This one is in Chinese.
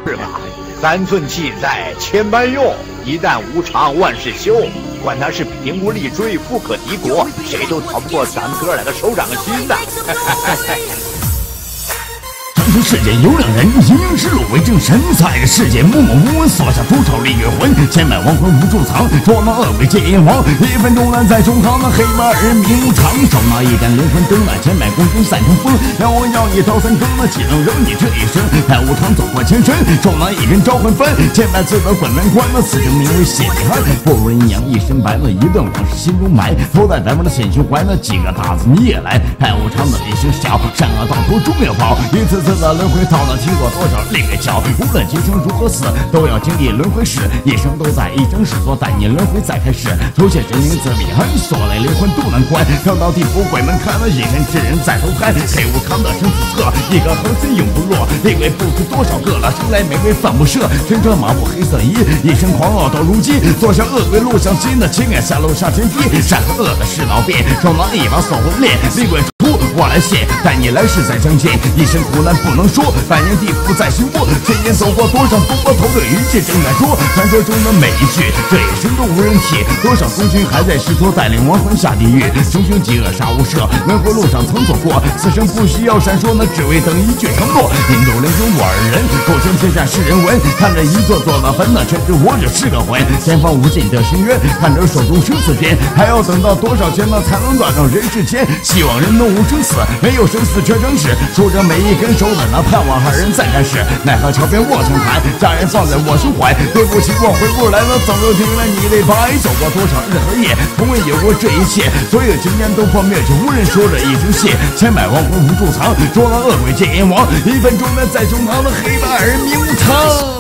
是吧？三寸气在千般用，一旦无常万事休。管他是凭无力追，富可敌国，谁都逃不过咱们哥俩的手掌心呐！ 传说世间有两人，一名是鲁卫正神，在这世间默默无闻，所下多少烈月魂，千百亡魂无处藏，捉拿恶鬼见阎王，一分钟难在中堂，那黑白二人命无常，手拿一盏灵魂灯，那千百公中散成风，让我要一刀三更，那岂能饶你这一生？太无常走过前尘，手拿一人召唤幡，千百次的滚难关，那此生名为血泪汗，不如阴阳一身白，那一段往事心中埋，头戴咱们的险胸怀，那几个大字你也来，太无常的一声笑，善恶到头终要报，一次次的轮回到了听过多少另个桥，无论今生如何死，都要经历轮回史，一生都在一生史所带你轮回再开始，头显神灵自彼岸，所来灵魂渡难关，跳到地府鬼门开了，一人之人在投胎，黑无常的生死册，一个恒心永不落，厉鬼不知多少个了，生来玫瑰犯不赦，身穿麻布黑色衣，一生狂傲到如今，坐下恶鬼路向心的情感下路上前踢，善和恶的世道变，手拿一把锁魂链，厉鬼出我来现，带你来世再相见，一生苦难不能说，百年地府在心窝，千年走过多少风波，头对一切正在说，传说中的每一句，这一生都无人提，多少公君还在试图带领亡魂下地狱，穷凶极恶杀无赦，轮回路上曾走过，此生不需要闪烁，那只为等一句承诺，引渡灵魂我二人，构成天下世人闻，看着一座座的坟，那全知我只是个魂，前方无尽的深渊，看着手中生死篇，还要等到多少劫那才能断到人世间，希望人能无生死，没有生死却成死，说着每一根手指，那盼望二人再开始，奈何桥边望城台，家人放在我胸怀，对不起我回不来了，早就听了你的白，走过多少日和夜，从未有过这一切，所有经验都破灭，却无人说着一声谢，千百亡魂无处藏，捉拿恶鬼见阎王，一分钟难在中堂的黑白二人命无常。